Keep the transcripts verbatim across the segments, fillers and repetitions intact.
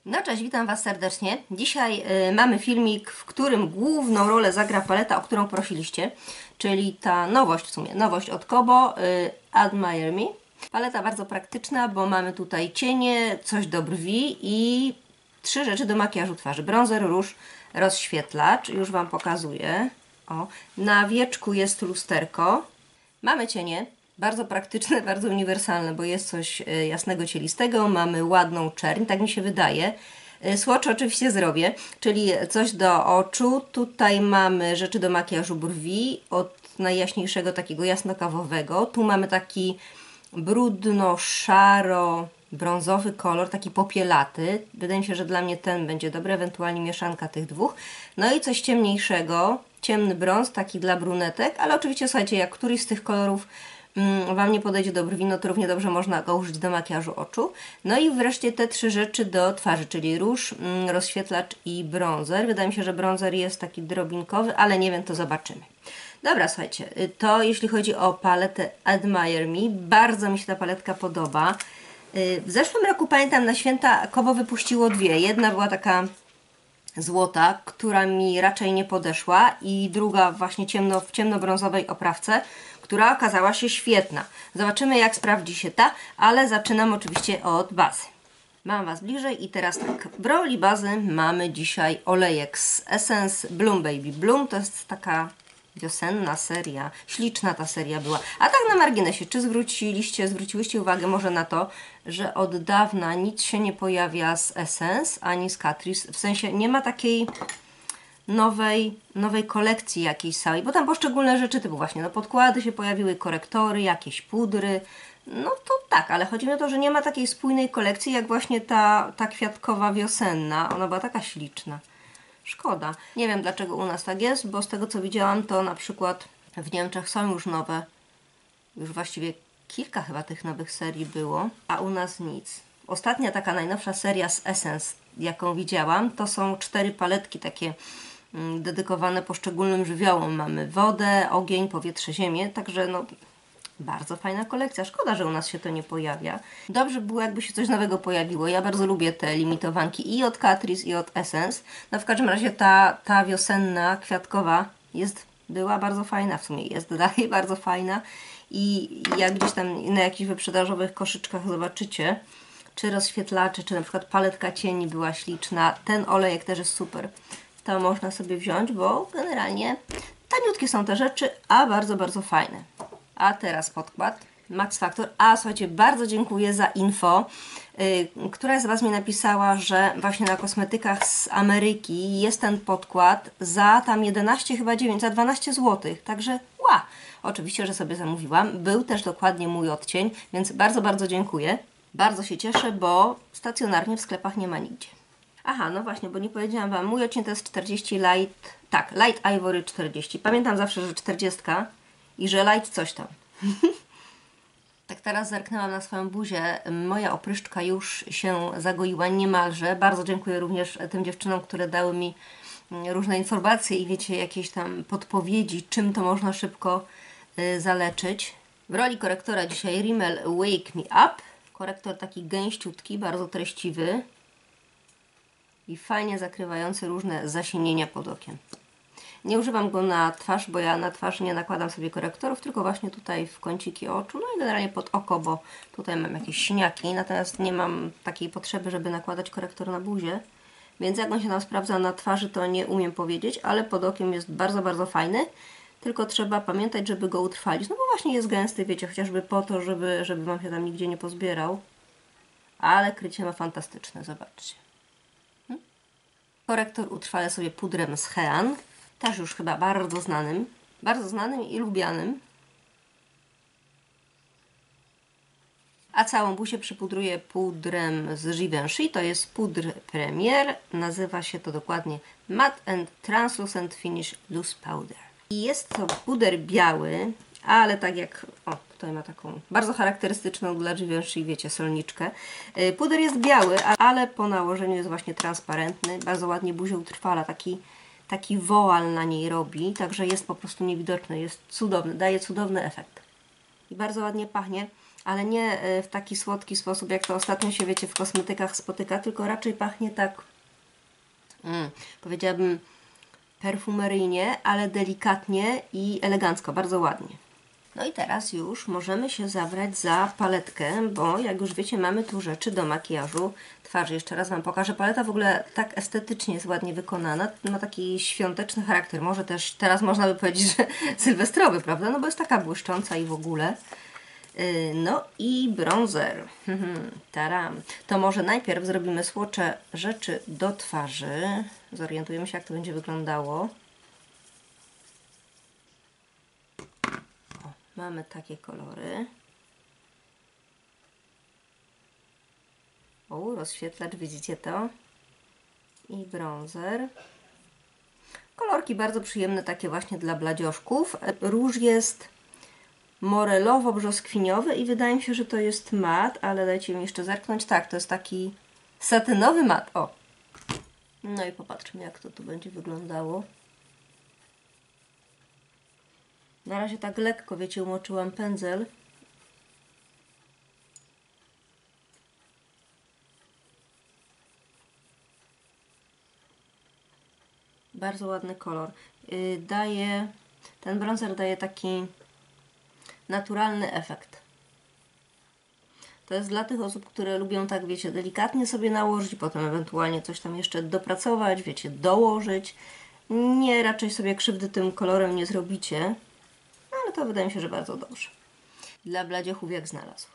No cześć, witam Was serdecznie. Dzisiaj y, mamy filmik, w którym główną rolę zagra paleta, o którą prosiliście, czyli ta nowość w sumie, nowość od Kobo, y, Admire Me. Paleta bardzo praktyczna, bo mamy tutaj cienie, coś do brwi i trzy rzeczy do makijażu twarzy. Bronzer, róż, rozświetlacz. Już Wam pokazuję. O, na wieczku jest lusterko. Mamy cienie. Bardzo praktyczne, bardzo uniwersalne, bo jest coś jasnego, cielistego, mamy ładną czerń, tak mi się wydaje. Swatch oczywiście zrobię, czyli coś do oczu. Tutaj mamy rzeczy do makijażu brwi, od najjaśniejszego takiego jasno-kawowego. Tu mamy taki brudno-szaro-brązowy kolor, taki popielaty. Wydaje mi się, że dla mnie ten będzie dobry, ewentualnie mieszanka tych dwóch. No i coś ciemniejszego, ciemny brąz, taki dla brunetek, ale oczywiście słuchajcie, jak któryś z tych kolorów Wam nie podejdzie do brwi, no to równie dobrze można go użyć do makijażu oczu. No i wreszcie te trzy rzeczy do twarzy, czyli róż, rozświetlacz i bronzer. Wydaje mi się, że bronzer jest taki drobinkowy, ale nie wiem, to zobaczymy. Dobra, słuchajcie, to jeśli chodzi o paletę Admire Me, bardzo mi się ta paletka podoba. W zeszłym roku, pamiętam, na święta Kobo wypuściło dwie. Jedna była taka złota, która mi raczej nie podeszła, i druga właśnie ciemno, w ciemnobrązowej oprawce, która okazała się świetna. Zobaczymy, jak sprawdzi się ta, ale zaczynam oczywiście od bazy. Mam Was bliżej i teraz tak, w roli bazy mamy dzisiaj olejek z Essence Bloom Baby Bloom. To jest taka wiosenna seria, śliczna ta seria była. A tak na marginesie, czy zwróciliście, zwróciłyście uwagę może na to, że od dawna nic się nie pojawia z Essence ani z Catrice, w sensie nie ma takiej nowej, nowej kolekcji jakiejś całej, bo tam poszczególne rzeczy typu właśnie, no podkłady się pojawiły, korektory, jakieś pudry, no to tak, ale chodzi mi o to, że nie ma takiej spójnej kolekcji jak właśnie ta, ta kwiatkowa wiosenna, ona była taka śliczna. Szkoda. Nie wiem, dlaczego u nas tak jest, bo z tego co widziałam, to na przykład w Niemczech są już nowe, już właściwie kilka chyba tych nowych serii było, a u nas nic. Ostatnia taka najnowsza seria z Essence, jaką widziałam, to są cztery paletki takie mm, dedykowane poszczególnym żywiołom. Mamy wodę, ogień, powietrze, ziemię, także no bardzo fajna kolekcja. Szkoda, że u nas się to nie pojawia. Dobrze by było, jakby się coś nowego pojawiło. Ja bardzo lubię te limitowanki i od Catrice, i od Essence. No w każdym razie ta, ta wiosenna, kwiatkowa jest, była bardzo fajna, w sumie jest dalej bardzo fajna. I jak gdzieś tam na jakichś wyprzedażowych koszyczkach zobaczycie, czy rozświetlacze, czy na przykład paletka cieni była śliczna, ten olejek też jest super, to można sobie wziąć, bo generalnie taniutkie są te rzeczy, a bardzo, bardzo fajne. A teraz podkład Max Factor. A słuchajcie, bardzo dziękuję za info. Yy, któraś z Was mi napisała, że właśnie na kosmetykach z Ameryki jest ten podkład za tam jedenaście, chyba dziewięć, za dwanaście złotych. Także ła! Oczywiście, że sobie zamówiłam. Był też dokładnie mój odcień, więc bardzo, bardzo dziękuję. Bardzo się cieszę, bo stacjonarnie w sklepach nie ma nigdzie. Aha, no właśnie, bo nie powiedziałam Wam, mój odcień to jest czterdzieści Light, tak, Light Ivory czterdzieści. Pamiętam zawsze, że czterdzieści i że Light coś tam. Tak teraz zerknęłam na swoją buzię, moja opryszczka już się zagoiła niemalże. Bardzo dziękuję również tym dziewczynom, które dały mi różne informacje i wiecie, jakieś tam podpowiedzi, czym to można szybko y, zaleczyć. W roli korektora dzisiaj Rimmel Wake Me Up. Korektor taki gęściutki, bardzo treściwy i fajnie zakrywający różne zasienienia pod okiem. Nie używam go na twarz, bo ja na twarz nie nakładam sobie korektorów, tylko właśnie tutaj w kąciki oczu, no i generalnie pod oko, bo tutaj mam jakieś siniaki, natomiast nie mam takiej potrzeby, żeby nakładać korektor na buzię, więc jak on się nam sprawdza na twarzy, to nie umiem powiedzieć, ale pod okiem jest bardzo, bardzo fajny. Tylko trzeba pamiętać, żeby go utrwalić. No bo właśnie jest gęsty, wiecie, chociażby po to, żeby, żeby Wam się tam nigdzie nie pozbierał. Ale krycie ma fantastyczne, zobaczcie. Hmm? Korektor utrwalę sobie pudrem z Hean. Też już chyba bardzo znanym. Bardzo znanym i lubianym. A całą buzię przypudruję pudrem z Givenchy. To jest pudr Premier. Nazywa się to dokładnie Matte and Translucent Finish Loose Powder. I jest to puder biały, ale tak jak, o tutaj ma taką bardzo charakterystyczną dla Givenchy, wiecie, solniczkę. Puder jest biały, ale po nałożeniu jest właśnie transparentny, bardzo ładnie buzię utrwala, taki, taki woal na niej robi, także jest po prostu niewidoczny, jest cudowny, daje cudowny efekt. I bardzo ładnie pachnie, ale nie w taki słodki sposób, jak to ostatnio się, wiecie, w kosmetykach spotyka, tylko raczej pachnie tak, mm, powiedziałabym, perfumeryjnie, ale delikatnie i elegancko, bardzo ładnie. No i teraz już możemy się zabrać za paletkę, bo jak już wiecie, mamy tu rzeczy do makijażu twarzy. Jeszcze raz Wam pokażę. Paleta w ogóle tak estetycznie jest ładnie wykonana. Ma taki świąteczny charakter. Może też teraz można by powiedzieć, że sylwestrowy, prawda? No bo jest taka błyszcząca i w ogóle. No i bronzer. Taram. To może najpierw zrobimy słocze rzeczy do twarzy. Zorientujemy się, jak to będzie wyglądało. Mamy takie kolory. O, rozświetlacz, widzicie to? I bronzer. Kolorki bardzo przyjemne, takie właśnie dla bladzioszków. Róż jest morelowo-brzoskwiniowy i wydaje mi się, że to jest mat, ale dajcie mi jeszcze zerknąć. Tak, to jest taki satynowy mat. O! No i popatrzmy, jak to tu będzie wyglądało. Na razie tak lekko, wiecie, umoczyłam pędzel. Bardzo ładny kolor. Yy, daje, ten bronzer daje taki naturalny efekt. To jest dla tych osób, które lubią tak, wiecie, delikatnie sobie nałożyć, potem ewentualnie coś tam jeszcze dopracować, wiecie, dołożyć. Nie, raczej sobie krzywdy tym kolorem nie zrobicie. Ale to wydaje mi się, że bardzo dobrze. Dla bladziochów jak znalazł.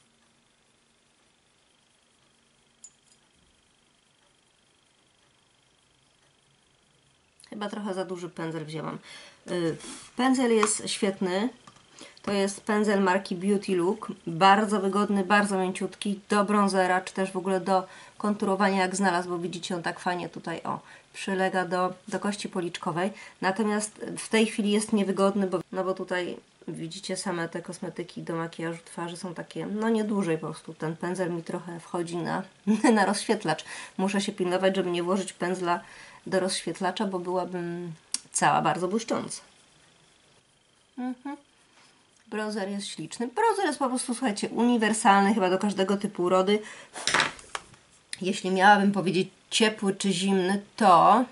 Chyba trochę za duży pędzel wzięłam. Yy, pędzel jest świetny. To jest pędzel marki Beauty Look. Bardzo wygodny, bardzo mięciutki. Do bronzera, czy też w ogóle do konturowania jak znalazł, bo widzicie, on tak fajnie tutaj, o, przylega do, do kości policzkowej. Natomiast w tej chwili jest niewygodny, bo, no bo tutaj widzicie, same te kosmetyki do makijażu twarzy są takie, no nie dłużej po prostu. Ten pędzel mi trochę wchodzi na, na rozświetlacz. Muszę się pilnować, żeby nie włożyć pędzla do rozświetlacza, bo byłabym cała bardzo błyszcząca. Mhm. Bronzer jest śliczny. Bronzer jest po prostu, słuchajcie, uniwersalny chyba do każdego typu urody. Jeśli miałabym powiedzieć ciepły czy zimny, to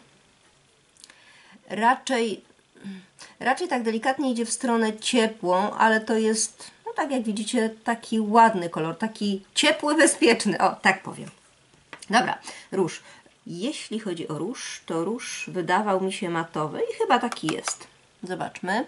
raczej, raczej tak delikatnie idzie w stronę ciepłą, ale to jest, no tak jak widzicie, taki ładny kolor, taki ciepły, bezpieczny, o, tak powiem. Dobra, róż. Jeśli chodzi o róż, to róż wydawał mi się matowy i chyba taki jest. Zobaczmy.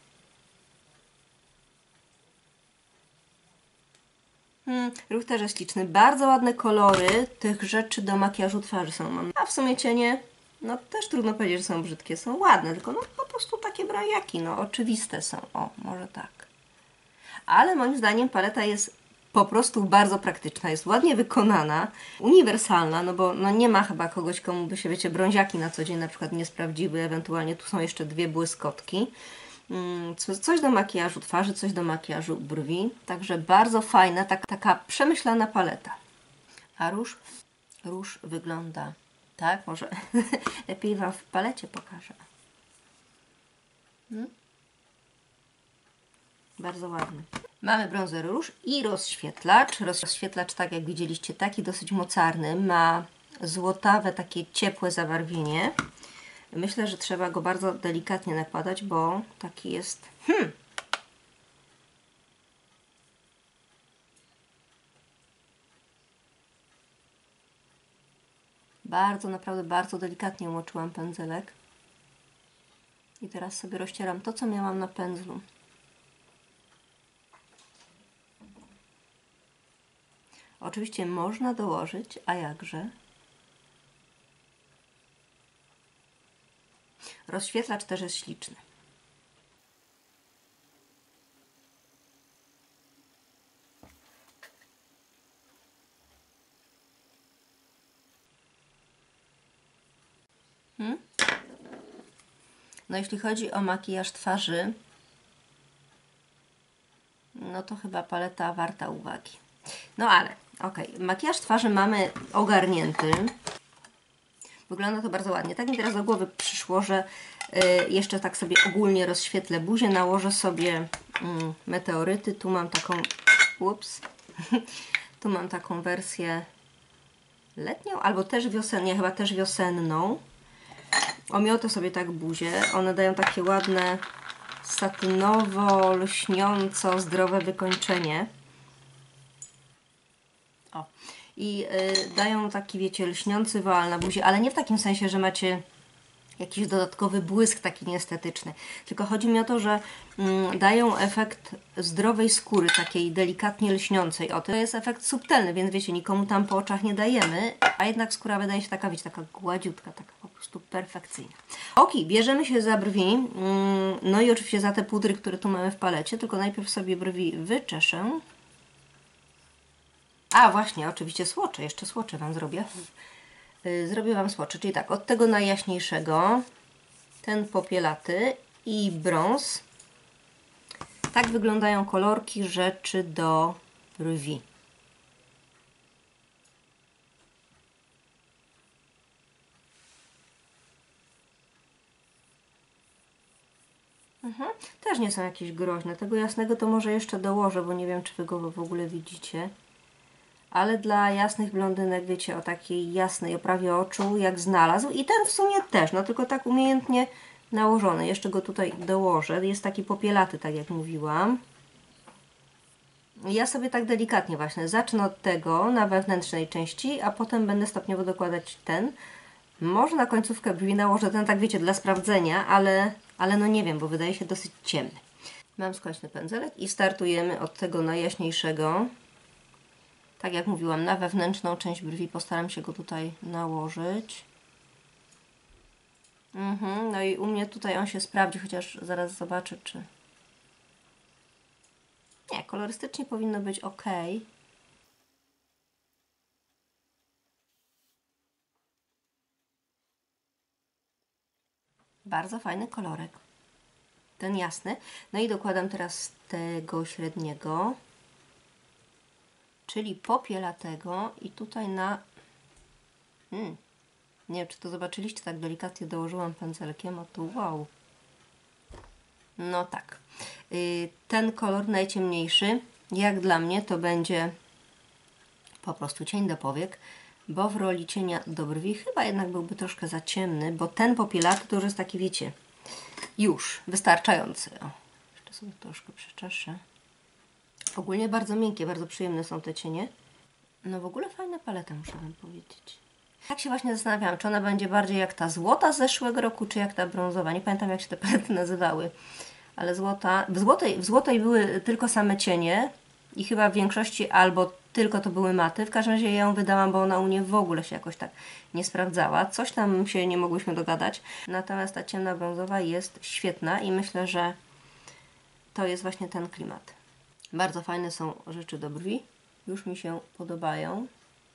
Hmm, róż też jest śliczny. Bardzo ładne kolory tych rzeczy do makijażu twarzy są. A w sumie cienie, no też trudno powiedzieć, że są brzydkie. Są ładne, tylko no po prostu takie brajaki, no oczywiste są. O, może tak. Ale moim zdaniem paleta jest po prostu bardzo praktyczna. Jest ładnie wykonana, uniwersalna, no bo no nie ma chyba kogoś, komu by się, wiecie, brąziaki na co dzień na przykład nie sprawdziły. Ewentualnie tu są jeszcze dwie błyskotki. Coś do makijażu twarzy, coś do makijażu brwi. Także bardzo fajna, tak, taka przemyślana paleta. A róż? Róż wygląda tak, może lepiej Wam w palecie pokażę. Hmm? Bardzo ładny. Mamy bronzer róż i rozświetlacz. Rozświetlacz, tak jak widzieliście, taki dosyć mocarny. Ma złotawe, takie ciepłe zabarwienie. Myślę, że trzeba go bardzo delikatnie nakładać, bo taki jest... Hmm. Bardzo, naprawdę bardzo delikatnie umoczyłam pędzelek. I teraz sobie rozcieram to, co miałam na pędzlu. Oczywiście można dołożyć, a jakże? Rozświetlacz też jest śliczny. Hmm? No jeśli chodzi o makijaż twarzy, no to chyba paleta warta uwagi. No ale, okej, okay. Makijaż twarzy mamy ogarnięty. Wygląda to bardzo ładnie. Tak mi teraz do głowy przyszło, że y, jeszcze tak sobie ogólnie rozświetlę buzię, nałożę sobie y, meteoryty. Tu mam taką Ups. Tu mam taką wersję letnią, albo też wiosenną, nie, chyba też wiosenną. Omiotę sobie tak buzię. One dają takie ładne, satynowo, lśniąco, zdrowe wykończenie. O. I y, dają taki, wiecie, lśniący woal na buzi, ale nie w takim sensie, że macie jakiś dodatkowy błysk taki nieestetyczny. Tylko chodzi mi o to, że mm, dają efekt zdrowej skóry, takiej delikatnie lśniącej. O, to jest efekt subtelny, więc wiecie, nikomu tam po oczach nie dajemy, a jednak skóra wydaje się taka, wiecie, taka gładziutka, taka po prostu perfekcyjna. Ok, bierzemy się za brwi, mm, no i oczywiście za te pudry, które tu mamy w palecie, tylko najpierw sobie brwi wyczeszę. A właśnie, oczywiście słocze, jeszcze słocze Wam zrobię. Zrobię Wam słocze, czyli tak, od tego najjaśniejszego, ten popielaty i brąz. Tak wyglądają kolorki rzeczy do brwi. Mhm. Też nie są jakieś groźne. Tego jasnego to może jeszcze dołożę, bo nie wiem, czy Wy go w ogóle widzicie. Ale dla jasnych blondynek, wiecie, o takiej jasnej oprawie oczu, jak znalazł. I ten w sumie też, no tylko tak umiejętnie nałożony. Jeszcze go tutaj dołożę. Jest taki popielaty, tak jak mówiłam. Ja sobie tak delikatnie właśnie zacznę od tego na wewnętrznej części, a potem będę stopniowo dokładać ten. Może na końcówkę brwi nałożę ten, tak wiecie, dla sprawdzenia, ale, ale no nie wiem, bo wydaje się dosyć ciemny. Mam skośny pędzelek i startujemy od tego najjaśniejszego. Tak jak mówiłam, na wewnętrzną część brwi postaram się go tutaj nałożyć. Mhm, no i u mnie tutaj on się sprawdzi, chociaż zaraz zobaczę, czy... Nie, kolorystycznie powinno być ok. Bardzo fajny kolorek. Ten jasny. No i dokładam teraz tego średniego, czyli popielatego i tutaj na... Hmm. Nie wiem, czy to zobaczyliście, tak delikatnie dołożyłam pędzelkiem, a tu wow. No tak. Yy, ten kolor najciemniejszy, jak dla mnie, to będzie po prostu cień do powiek, bo w roli cienia do brwi chyba jednak byłby troszkę za ciemny, bo ten popielaty to już jest taki, wiecie, już wystarczający. O, jeszcze sobie troszkę przeczeszę. Ogólnie bardzo miękkie, bardzo przyjemne są te cienie. No w ogóle fajna paleta, muszę Wam powiedzieć. Tak się właśnie zastanawiałam, czy ona będzie bardziej jak ta złota z zeszłego roku, czy jak ta brązowa. Nie pamiętam, jak się te palety nazywały. Ale złota... W złotej, w złotej były tylko same cienie i chyba w większości albo tylko to były maty. W każdym razie ja ją wydałam, bo ona u mnie w ogóle się jakoś tak nie sprawdzała. Coś tam się nie mogłyśmy dogadać. Natomiast ta ciemna brązowa jest świetna i myślę, że to jest właśnie ten klimat. Bardzo fajne są rzeczy do brwi. Już mi się podobają.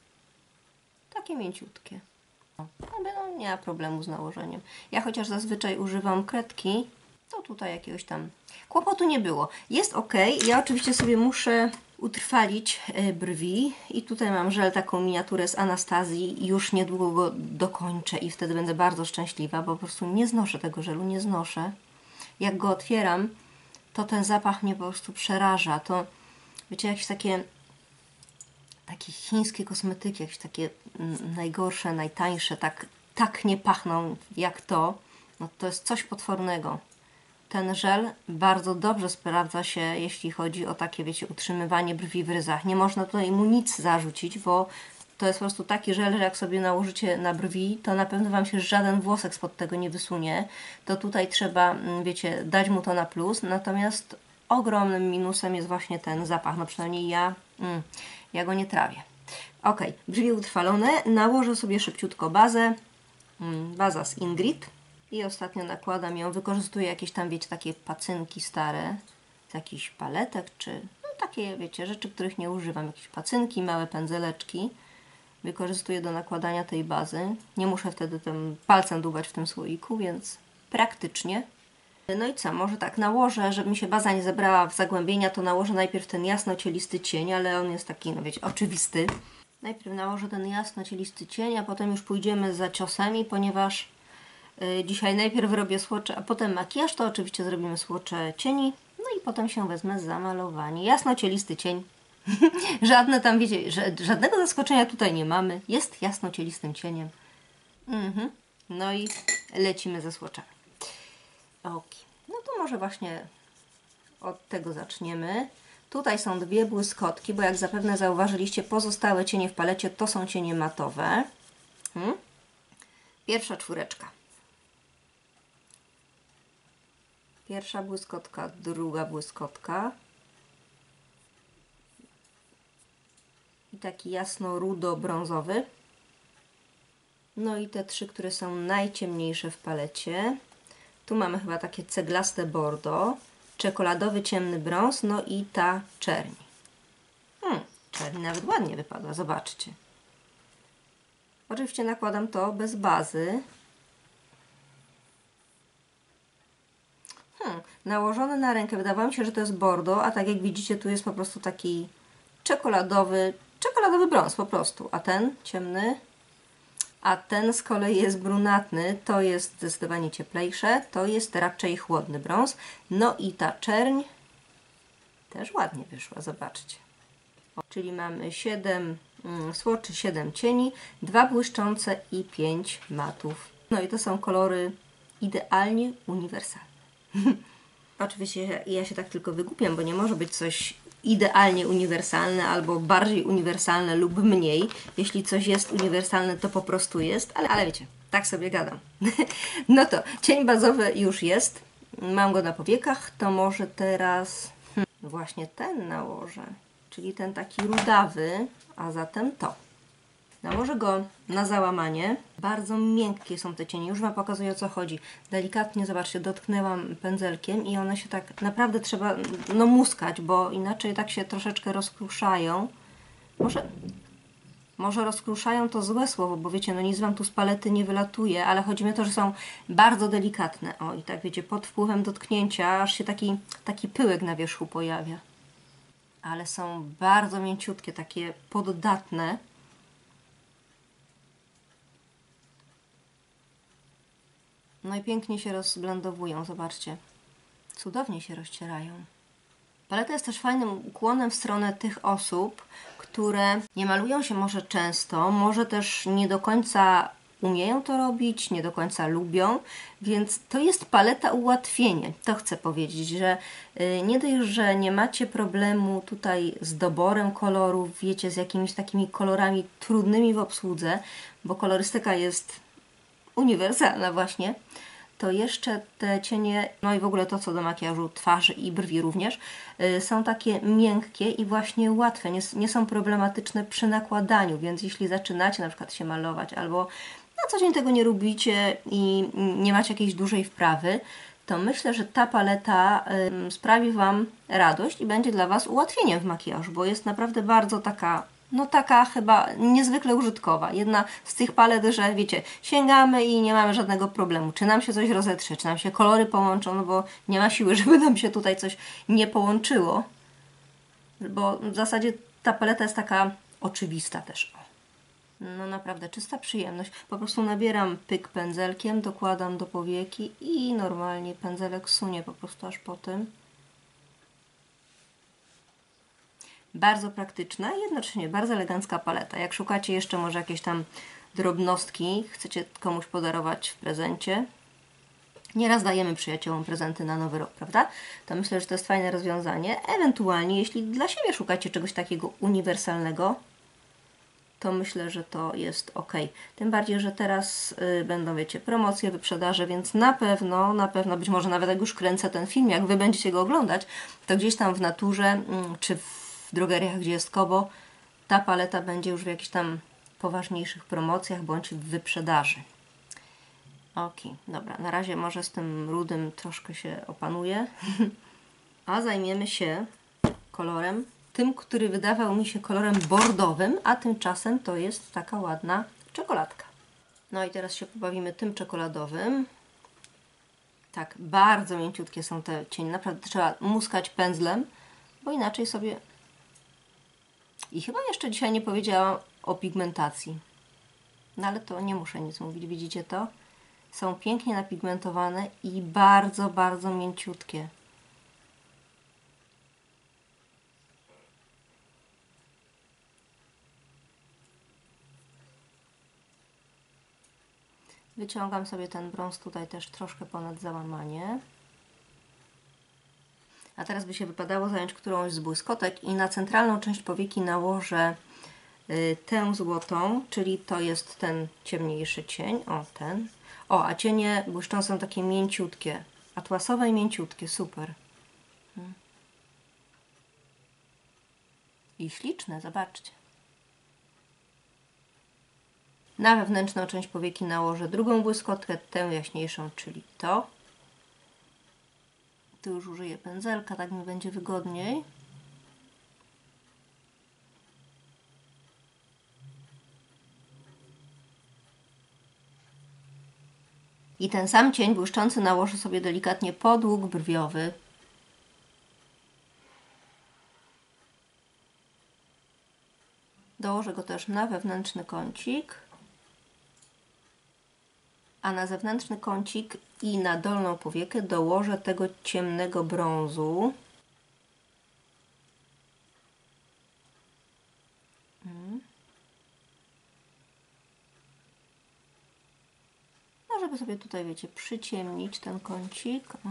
Takie mięciutkie. No, nie ma problemu z nałożeniem. Ja chociaż zazwyczaj używam kredki, to tutaj jakiegoś tam kłopotu nie było. Jest ok. Ja oczywiście sobie muszę utrwalić brwi i tutaj mam żel, taką miniaturę z Anastazji i już niedługo go dokończę i wtedy będę bardzo szczęśliwa, bo po prostu nie znoszę tego żelu, nie znoszę. Jak go otwieram, to ten zapach mnie po prostu przeraża. To, wiecie, jakieś takie takie chińskie kosmetyki, jakieś takie najgorsze, najtańsze, tak, tak nie pachną jak to. No to jest coś potwornego. Ten żel bardzo dobrze sprawdza się, jeśli chodzi o takie, wiecie, utrzymywanie brwi w ryzach. Nie można tutaj mu nic zarzucić, bo to jest po prostu taki żel, że jak sobie nałożycie na brwi, to na pewno Wam się żaden włosek spod tego nie wysunie. To tutaj trzeba, wiecie, dać mu to na plus. Natomiast ogromnym minusem jest właśnie ten zapach. No przynajmniej ja, mm, ja go nie trawię. Ok, brwi utrwalone. Nałożę sobie szybciutko bazę. Mm, baza z Ingrid. I ostatnio nakładam ją. Wykorzystuję jakieś tam, wiecie, takie pacynki stare. Z jakichś paletek, czy no, takie, wiecie, rzeczy, których nie używam. Jakieś pacynki, małe pędzeleczki. Wykorzystuję do nakładania tej bazy. Nie muszę wtedy tym palcem dłubać w tym słoiku, więc praktycznie. No i co, może tak nałożę, żeby mi się baza nie zebrała w zagłębienia, to nałożę najpierw ten jasno-cielisty cień, ale on jest taki, no wiecie, oczywisty. Najpierw nałożę ten jasno-cielisty cień, a potem już pójdziemy za ciosami, ponieważ yy, dzisiaj najpierw robię słocze, a potem makijaż, to oczywiście zrobimy słocze cieni, no i potem się wezmę za malowanie. Jasno-cielisty cień Żadne tam, wiecie, że, żadnego zaskoczenia tutaj nie mamy. Jest jasno cielistym cieniem. Mhm. No i lecimy ze swatchami. Ok. No to może właśnie od tego zaczniemy. Tutaj są dwie błyskotki, bo jak zapewne zauważyliście, pozostałe cienie w palecie to są cienie matowe. Hmm? Pierwsza czwóreczka. Pierwsza błyskotka, druga błyskotka. I taki jasno-rudo-brązowy. No i te trzy, które są najciemniejsze w palecie. Tu mamy chyba takie ceglaste bordo, czekoladowy ciemny brąz, no i ta czerń. Hmm, czerń nawet ładnie wypadła, zobaczcie. Oczywiście nakładam to bez bazy. Hmm, nałożone na rękę wydawało mi się, że to jest bordo, a tak jak widzicie, tu jest po prostu taki czekoladowy, czekoladowy brąz po prostu, a ten ciemny, a ten z kolei jest brunatny, to jest zdecydowanie cieplejsze, to jest raczej chłodny brąz. No i ta czerń też ładnie wyszła, zobaczcie. O, czyli mamy siedem mm, swatchy, siedem cieni, dwa błyszczące i pięć matów. No i to są kolory idealnie uniwersalne. Oczywiście ja się tak tylko wygłupiam, bo nie może być coś idealnie uniwersalne albo bardziej uniwersalne lub mniej. Jeśli coś jest uniwersalne, to po prostu jest, ale, ale wiecie, tak sobie gadam. No to cień bazowy już jest, mam go na powiekach, to może teraz hmm, właśnie ten nałożę, czyli ten taki rudawy, a zatem to. Nałożę go na załamanie. Bardzo miękkie są te cienie. Już Wam pokazuję, o co chodzi. Delikatnie, zobaczcie, dotknęłam pędzelkiem i one się tak naprawdę trzeba no muskać, bo inaczej tak się troszeczkę rozkruszają. Może, może rozkruszają to złe słowo, bo wiecie, no nic Wam tu z palety nie wylatuje, ale chodzi mi o to, że są bardzo delikatne. O, i tak wiecie, pod wpływem dotknięcia aż się taki, taki pyłek na wierzchu pojawia. Ale są bardzo mięciutkie, takie poddatne. No i pięknie się rozblendowują, zobaczcie. Cudownie się rozcierają. Paleta jest też fajnym ukłonem w stronę tych osób, które nie malują się może często, może też nie do końca umieją to robić, nie do końca lubią, więc to jest paleta ułatwienie. To chcę powiedzieć, że nie dość, że nie macie problemu tutaj z doborem kolorów, wiecie, z jakimiś takimi kolorami trudnymi w obsłudze, bo kolorystyka jest uniwersalna właśnie, to jeszcze te cienie, no i w ogóle to co do makijażu twarzy i brwi również, yy, są takie miękkie i właśnie łatwe, nie, nie są problematyczne przy nakładaniu, więc jeśli zaczynacie na przykład się malować albo na co dzień tego nie lubicie i nie macie jakiejś dużej wprawy, to myślę, że ta paleta yy, sprawi Wam radość i będzie dla Was ułatwieniem w makijażu, bo jest naprawdę bardzo taka no taka chyba niezwykle użytkowa. Jedna z tych palet, że wiecie, sięgamy i nie mamy żadnego problemu. Czy nam się coś rozetrze, czy nam się kolory połączą, no bo nie ma siły, żeby nam się tutaj coś nie połączyło. Bo w zasadzie ta paleta jest taka oczywista też. No naprawdę czysta przyjemność. Po prostu nabieram pyk pędzelkiem, dokładam do powieki i normalnie pędzelek sunie po prostu aż po tym. Bardzo praktyczna i jednocześnie bardzo elegancka paleta. Jak szukacie jeszcze może jakieś tam drobnostki, chcecie komuś podarować w prezencie, nieraz dajemy przyjaciołom prezenty na nowy rok, prawda? To myślę, że to jest fajne rozwiązanie. Ewentualnie, jeśli dla siebie szukacie czegoś takiego uniwersalnego, to myślę, że to jest ok. Tym bardziej, że teraz y, będą, wiecie, promocje, wyprzedaże, więc na pewno, na pewno, być może nawet jak już kręcę ten film, jak Wy będziecie go oglądać, to gdzieś tam w naturze, y, czy w w drogeriach, gdzie jest Kobo, ta paleta będzie już w jakichś tam poważniejszych promocjach bądź w wyprzedaży. Ok, dobra, na razie może z tym rudym troszkę się opanuję, a zajmiemy się kolorem, tym, który wydawał mi się kolorem bordowym, a tymczasem to jest taka ładna czekoladka. No i teraz się pobawimy tym czekoladowym. Tak, bardzo mięciutkie są te cienie, naprawdę trzeba muskać pędzlem, bo inaczej sobie... I chyba jeszcze dzisiaj nie powiedziałam o pigmentacji. No ale to nie muszę nic mówić, widzicie to? Są pięknie napigmentowane i bardzo, bardzo mięciutkie. Wyciągam sobie ten brąz tutaj też troszkę ponad załamanie. A teraz by się wypadało zająć którąś z błyskotek i na centralną część powieki nałożę y, tę złotą, czyli to jest ten ciemniejszy cień, o ten. O, a cienie błyszczące są takie mięciutkie, atłasowe i mięciutkie, super. Hmm. I śliczne, zobaczcie. Na wewnętrzną część powieki nałożę drugą błyskotkę, tę jaśniejszą, czyli to. Tu już użyję pędzelka, tak mi będzie wygodniej. I ten sam cień błyszczący nałożę sobie delikatnie pod łuk brwiowy. Dołożę go też na wewnętrzny kącik. A na zewnętrzny kącik i na dolną powiekę dołożę tego ciemnego brązu. No, żeby sobie tutaj, wiecie, przyciemnić ten kącik. O.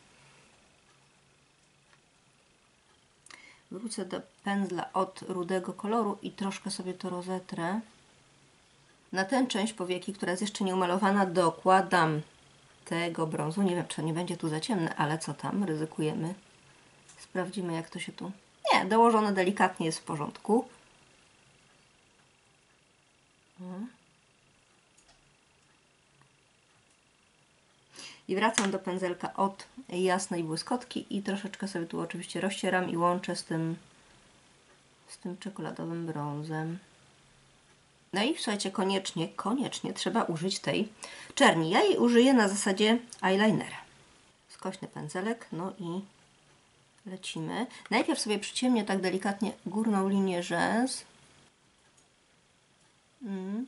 Wrócę do pędzla od rudego koloru i troszkę sobie to rozetrę. Na tę część powieki, która jest jeszcze nieumalowana, dokładam tego brązu. Nie wiem, czy nie będzie tu za ciemne, ale co tam, ryzykujemy. Sprawdzimy, jak to się tu... Nie, dołożone delikatnie jest w porządku. I wracam do pędzelka od jasnej błyskotki i troszeczkę sobie tu oczywiście rozcieram i łączę z tym, z tym czekoladowym brązem. No i słuchajcie, koniecznie, koniecznie trzeba użyć tej czerni. Ja jej użyję na zasadzie eyelinera. Skośny pędzelek, no i lecimy. Najpierw sobie przyciemnię tak delikatnie górną linię rzęs. Mm.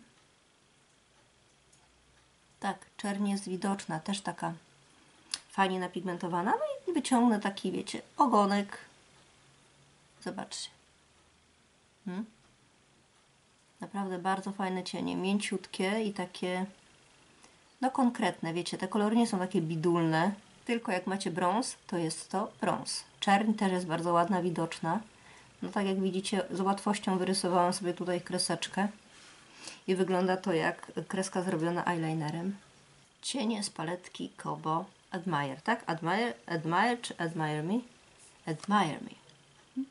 Tak, czerń jest widoczna, też taka fajnie napigmentowana. No i wyciągnę taki, wiecie, ogonek. Zobaczcie. Hmm? Naprawdę bardzo fajne cienie, mięciutkie i takie, no konkretne, wiecie, te kolory nie są takie bidulne, tylko jak macie brąz, to jest to brąz. Czerń też jest bardzo ładna, widoczna. No tak jak widzicie, z łatwością wyrysowałam sobie tutaj kreseczkę i wygląda to jak kreska zrobiona eyelinerem. Cienie z paletki Kobo Admire, tak? Admire, admire czy admire me? Admire me. Hmm?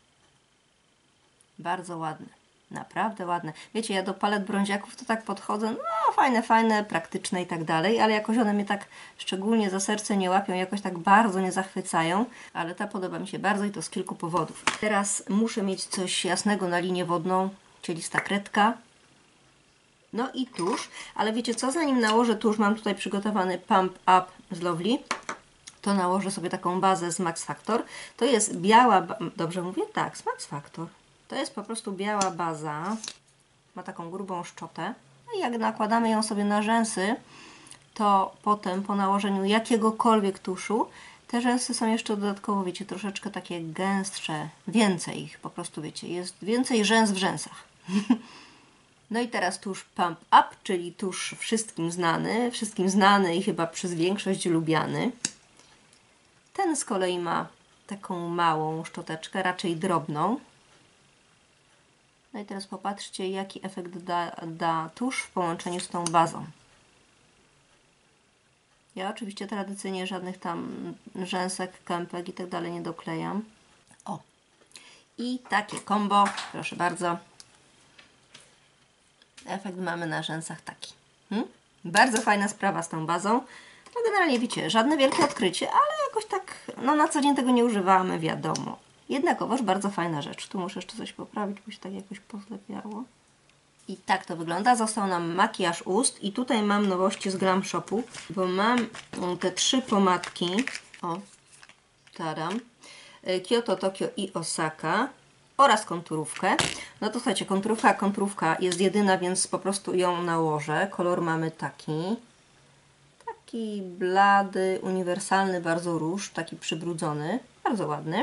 Bardzo ładne. Naprawdę ładne. Wiecie, ja do palet brąziaków to tak podchodzę, no fajne, fajne, praktyczne i tak dalej, ale jakoś one mnie tak szczególnie za serce nie łapią, jakoś tak bardzo nie zachwycają, ale ta podoba mi się bardzo i to z kilku powodów. Teraz muszę mieć coś jasnego na linię wodną, cielista kredka. No i tusz, ale wiecie co, zanim nałożę tusz, mam tutaj przygotowany Pump Up z Lovely, to nałożę sobie taką bazę z Max Factor. To jest biała, dobrze mówię? Tak, z Max Factor. To jest po prostu biała baza, ma taką grubą szczotę. No i jak nakładamy ją sobie na rzęsy, to potem po nałożeniu jakiegokolwiek tuszu, te rzęsy są jeszcze dodatkowo, wiecie, troszeczkę takie gęstsze, więcej ich, po prostu wiecie, jest więcej rzęs w rzęsach. No i teraz tusz Pump Up, czyli tusz wszystkim znany, wszystkim znany i chyba przez większość lubiany. Ten z kolei ma taką małą szczoteczkę, raczej drobną. No i teraz popatrzcie, jaki efekt da, da tusz w połączeniu z tą bazą. Ja oczywiście tradycyjnie żadnych tam rzęsek, kępek i tak dalej nie doklejam. O! I takie combo, proszę bardzo. Efekt mamy na rzęsach taki. Hmm? Bardzo fajna sprawa z tą bazą. No generalnie wiecie, żadne wielkie odkrycie, ale jakoś tak, no na co dzień tego nie używamy, wiadomo. Jednakowoż bardzo fajna rzecz. Tu muszę jeszcze coś poprawić, bo się tak jakoś pozlepiało. I tak to wygląda. Został nam makijaż ust i tutaj mam nowości z Glam Shopu, bo mam te trzy pomadki. O, taram. Kyoto, Tokio i Osaka. Oraz konturówkę. No to słuchajcie, konturówka, konturówka jest jedyna, więc po prostu ją nałożę. Kolor mamy taki. Taki blady, uniwersalny, bardzo róż, taki przybrudzony. Bardzo ładny.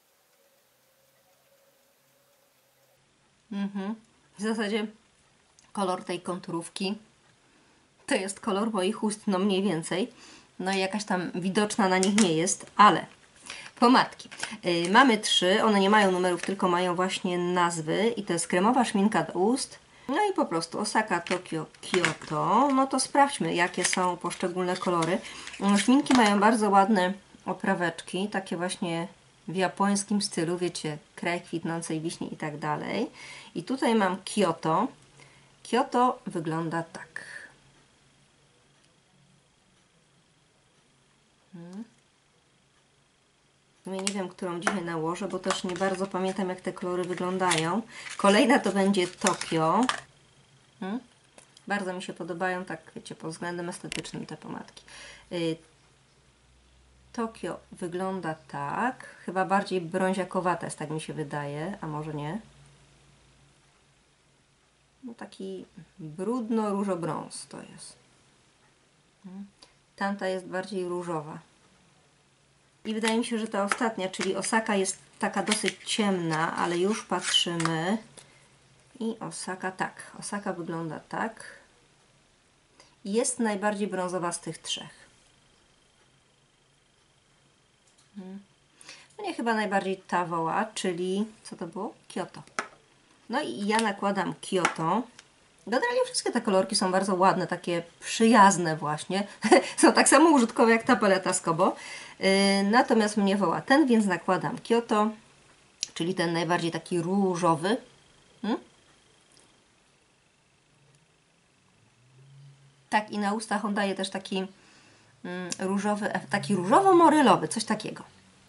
Mhm. W zasadzie kolor tej konturówki. To jest kolor moich ust, no mniej więcej. No i jakaś tam widoczna na nich nie jest, ale pomadki. Yy, mamy trzy, one nie mają numerów, tylko mają właśnie nazwy i to jest kremowa szminka do ust. No i po prostu Osaka, Tokio, Kyoto. No to sprawdźmy, jakie są poszczególne kolory. Szminki mają bardzo ładne opraweczki, takie właśnie w japońskim stylu, wiecie, kraj kwitnącej wiśni i tak dalej. I tutaj mam Kyoto. Kyoto wygląda tak. Hmm. Ja nie wiem, którą dzisiaj nałożę, bo też nie bardzo pamiętam, jak te kolory wyglądają. Kolejna to będzie Tokio. Hmm? Bardzo mi się podobają, tak wiecie, pod względem estetycznym te pomadki. Yy, Tokio wygląda tak. Chyba bardziej brąziakowata jest, tak mi się wydaje, a może nie. No taki brudno-różobrąz to jest. Hmm. Tamta jest bardziej różowa. I wydaje mi się, że ta ostatnia, czyli Osaka, jest taka dosyć ciemna, ale już patrzymy. I Osaka, tak. Osaka wygląda tak. Jest najbardziej brązowa z tych trzech. No nie, chyba najbardziej ta woła, czyli co to było? Kyoto. No i ja nakładam Kyoto. Generalnie wszystkie te kolorki są bardzo ładne, takie przyjazne właśnie. Są tak samo użytkowe jak ta paleta z Kobo. Yy, natomiast mnie woła ten, więc nakładam Kyoto, czyli ten najbardziej taki różowy. Hmm? Tak, i na ustach on daje też taki mm, różowy, taki różowo-morelowy, coś takiego.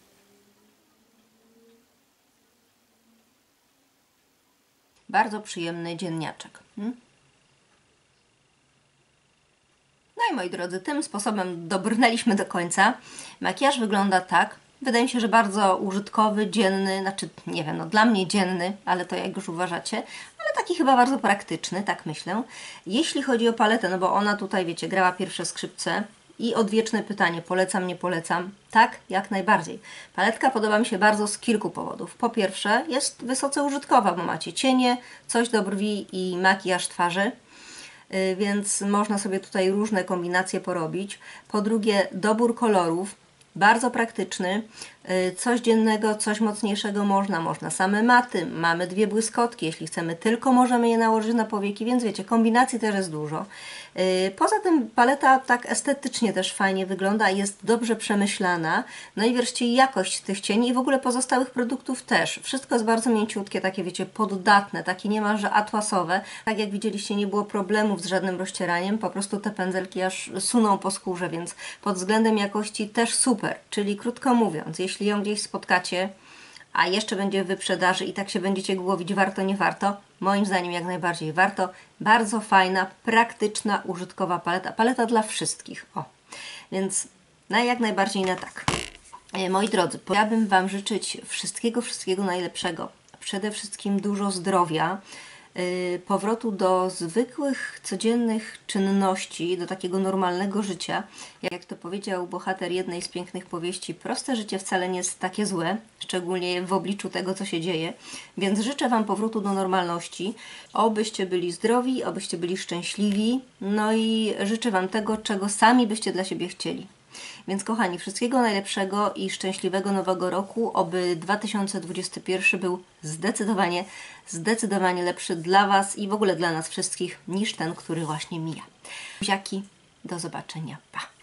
Bardzo przyjemny dzienniaczek. Hmm? No i moi drodzy, tym sposobem dobrnęliśmy do końca. Makijaż wygląda tak. Wydaje mi się, że bardzo użytkowy, dzienny, znaczy nie wiem, no dla mnie dzienny, ale to jak już uważacie, ale taki chyba bardzo praktyczny, tak myślę. Jeśli chodzi o paletę, no bo ona tutaj, wiecie, grała pierwsze skrzypce i odwieczne pytanie, polecam, nie polecam? Tak, jak najbardziej. Paletka podoba mi się bardzo z kilku powodów. Po pierwsze, jest wysoce użytkowa, bo macie cienie, coś do brwi i makijaż twarzy. Więc można sobie tutaj różne kombinacje porobić. Po drugie, dobór kolorów, bardzo praktyczny, coś dziennego, coś mocniejszego można, można same maty, mamy dwie błyskotki, jeśli chcemy tylko możemy je nałożyć na powieki, więc wiecie, kombinacji też jest dużo. Poza tym paleta tak estetycznie też fajnie wygląda, jest dobrze przemyślana, no i wreszcie jakość tych cieni i w ogóle pozostałych produktów też. Wszystko jest bardzo mięciutkie, takie wiecie, poddatne, takie niemalże atłasowe. Tak jak widzieliście, nie było problemów z żadnym rozcieraniem, po prostu te pędzelki aż suną po skórze, więc pod względem jakości też super. Czyli krótko mówiąc, jeśli ją gdzieś spotkacie, a jeszcze będzie w wyprzedaży i tak się będziecie głowić, warto, nie warto, moim zdaniem jak najbardziej warto. Bardzo fajna, praktyczna, użytkowa paleta. Paleta dla wszystkich. O, więc na jak najbardziej na tak. E, moi drodzy, chciałabym Wam życzyć wszystkiego, wszystkiego najlepszego. Przede wszystkim dużo zdrowia, yy, powrotu do zwykłych, codziennych czynności, do takiego normalnego życia. Jak to powiedział bohater jednej z pięknych powieści, proste życie wcale nie jest takie złe, szczególnie w obliczu tego, co się dzieje. Więc życzę Wam powrotu do normalności, obyście byli zdrowi, obyście byli szczęśliwi, no i życzę Wam tego, czego sami byście dla siebie chcieli. Więc kochani, wszystkiego najlepszego i szczęśliwego nowego roku, oby dwa tysiące dwudziesty pierwszy był zdecydowanie, zdecydowanie lepszy dla Was i w ogóle dla nas wszystkich niż ten, który właśnie mija. Buziaki, do zobaczenia, pa!